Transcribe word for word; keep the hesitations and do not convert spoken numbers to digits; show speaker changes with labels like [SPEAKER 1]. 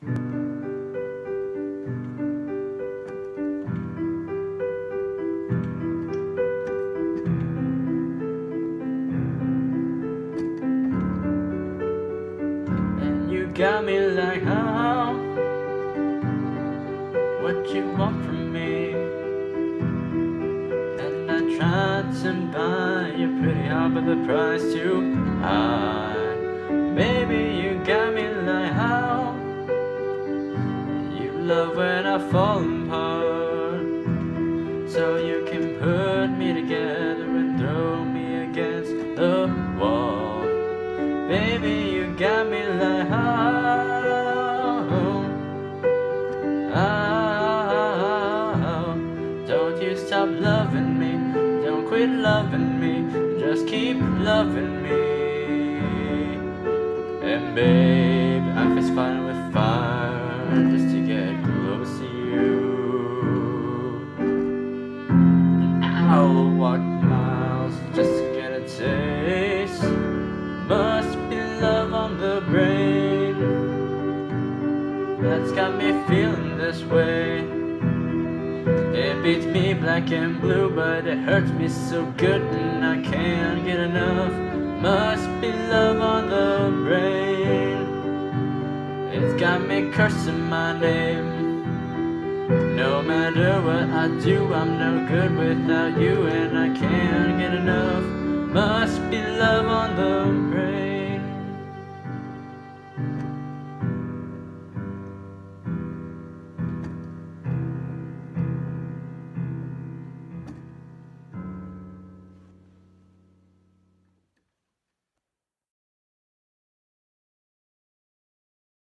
[SPEAKER 1] And you got me like, how? What you want from me? And I tried to buy you pretty hard, but the price too high. Baby, you got me like, how? You love when I fall apart, so you can put me together and throw me against the wall. Baby, you got me like, how? How? Don't you stop loving me, don't quit loving me, just keep loving me. And babe, I fist fighting with fire just to get close to you. I'll walk miles just to get a taste. Must be love on the brain that's got me feeling this way. It beats me black and blue, but it hurts me so good and I can't get enough. Must be love on the brain. It's got me cursing my name. No matter what I do, I'm no good without you, and I can't get enough. Must be love.